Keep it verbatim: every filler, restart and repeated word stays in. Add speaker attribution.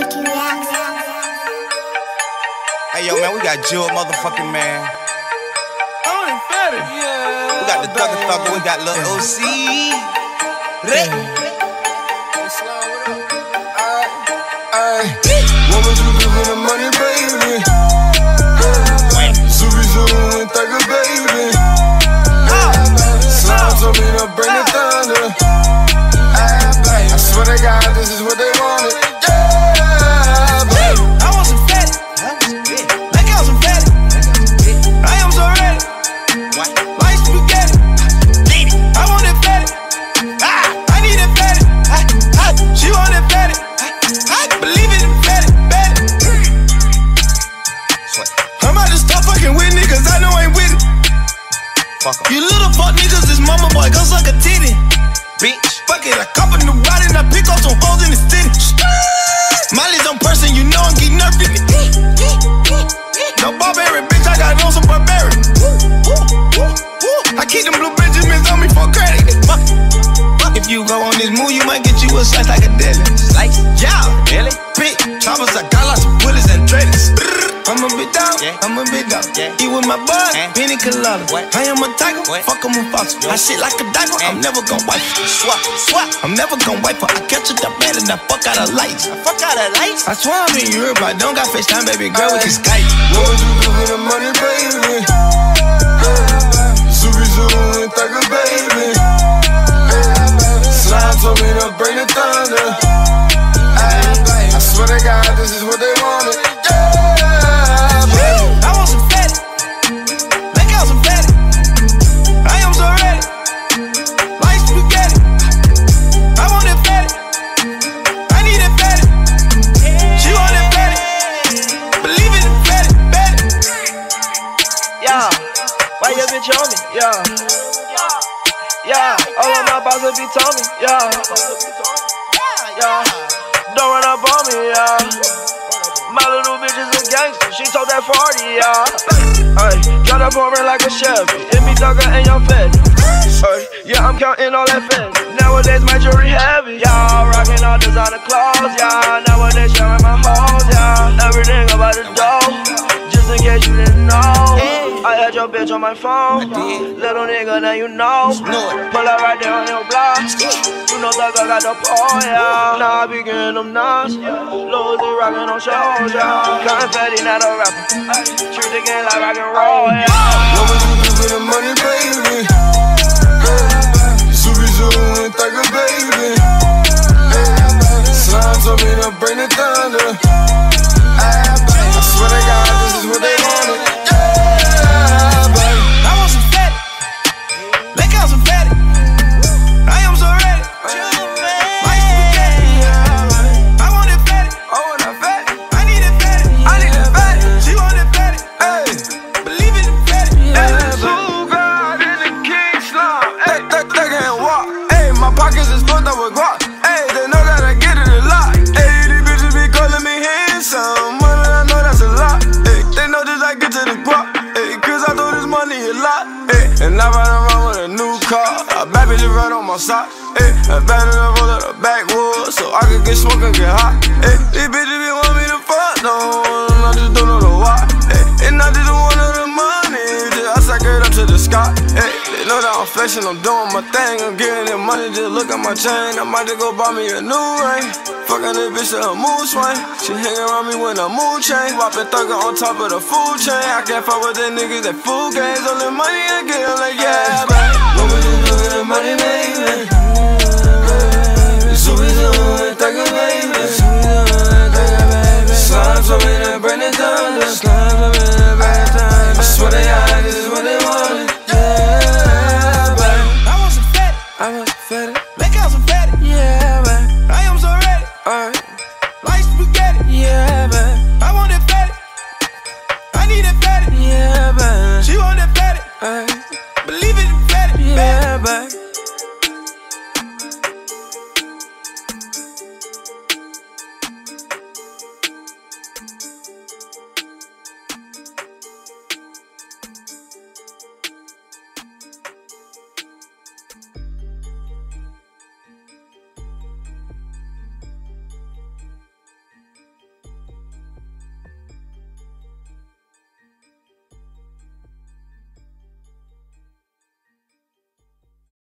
Speaker 1: Hey yo, man, we got Jewel, motherfucking man. We got the Thugger Thugger, we got Lil O C. Hey.
Speaker 2: What would you do for the money, baby? Zuby Zoo and Thugger, baby. Slime told me to bring the thunder. I swear to God, this is what they wanted. Yeah, baby.
Speaker 1: I want some fatty. Let go some fatty. I am so ready. Like spaghetti. Need it. I want that fatty. Ah, I need that fatty. Ah, ah, she want that fatty. I believe it in fatty, fatty. I'm about to stop fucking with niggas, I know I ain't with it. Fuck em. You little fuck niggas, this mama boy, go suck a titty. Bitch, fuck it, I cop a new ride and I pick up some hoes in the city. Miley's on person, you know I'm getting nerfing it. No barbarian, bitch, I got on some barbarian. I keep them blue Benjamins on me for credit. If you go on this move, you might get you a slice like a deli. Slice? Yeah, really? Big choppers, I got lots of bullets and traders. I'm a bit down, yeah. I'm a bit down. Yeah. Eat with my bud, eh? Pina colada. What? I am a tiger, what? Fuck em with fox. I shit like a diaper, eh? I'm never gon' wipe her. Swap, swap, I'm never gon' wipe her. I catch her the bed and I fuck out her lights. I fuck out her lights? I swear I'm in Europe, I don't got FaceTime, baby girl, we can Skype.
Speaker 2: What would you do for the money, baby? Zuby Zoo and Thugger, baby. Slime told me to bring the thunder. I swear to God, this is what they wanted.
Speaker 1: I want some fatty. Let go some fatty. I am so ready. Like spaghetti. I want that fatty. I need that fatty. She want that fatty. Believe it in fatty, fatty.
Speaker 3: Yeah, why your bitch on me? Yeah, yeah, all of my bosses be told me. Yeah, yeah, don't run up on me. Yeah. My little bitch is a gangster, she told that forty, yeah. Ay, drive up on her like a Chevy, hit me Thugger and your fed. Ay, yeah, I'm counting all that fed. Nowadays my jewelry heavy, yeah. Rocking all designer clothes, yeah. Nowadays sharing my hoes, yeah. Everything about the dough, just in case you didn't know. I had your bitch on my phone, little nigga, now you know. Pull up right there on your block. You know Thugger got the pole, yeah. Now I be getting them nuts. Lil Uzi rockin' on shows, yeah. Confetti, not a rapper. Treat the game like rock and roll, yeah.
Speaker 2: What would you do for the money, baby? Zuby Zoo and Thugger, baby. Slime told me to bring the thunder. I swear to God, this is what they wanted. Yeah, baby.
Speaker 1: I want some fatty. Let go some fatty. I am so ready. Like spaghetti. I want that fatty.
Speaker 2: I want that fatty.
Speaker 1: I need that fatty.
Speaker 2: I need that fatty.
Speaker 1: She want that fatty.
Speaker 2: Hey,
Speaker 1: Believe it in fatty.
Speaker 2: hey, Zoo God in the King Slime. Hey, they, they can't walk. Hey, my pockets is filled up with guap. Hey, they know that I get it a lot. Hey, these bitches be calling me handsome. Money, I know that's a lot. Hey, they know just I get to the guap. Hey, cause I throw this money a lot. Hey, and I ride around with a new car. A bad bitch right on my sock. Hey, a bad in the roll of the backwood, so I can get smoke and get hot. Hey, these bitches be want me to fuck, no, I just don't know the why. Hey, and I just want of the money, just I sack it up to the sky. Hey, they know that I'm flexing, I'm doing my thing, I'm getting that money, just look at my chain. I might just go buy me a new ring. Fucking this bitch to her mood swing. She hang around me with a mood chain. Whopping Thugger on top of the food chain. I can't fuck with them niggas that fool games. All the money I get, I'm like, yeah, baby. What would you do with the money, baby? Zuby Zoo and Thugger, baby. Slime told me to bring the thunder. Slime told me to bring the thunder. I swear to God, this is what they wanted. Yeah, baby.
Speaker 1: I want some fatty.
Speaker 2: I want some fatty.
Speaker 1: Let go some fatty.
Speaker 2: Yeah, baby.
Speaker 1: I am so ready.
Speaker 2: Alright.
Speaker 1: Like spaghetti.
Speaker 2: Yeah, baby.
Speaker 1: I want that fatty. I need that fatty.
Speaker 2: Yeah, baby.
Speaker 1: She want that fatty.
Speaker 2: Alright.
Speaker 1: Believe it in fatty.
Speaker 2: Yeah, baby.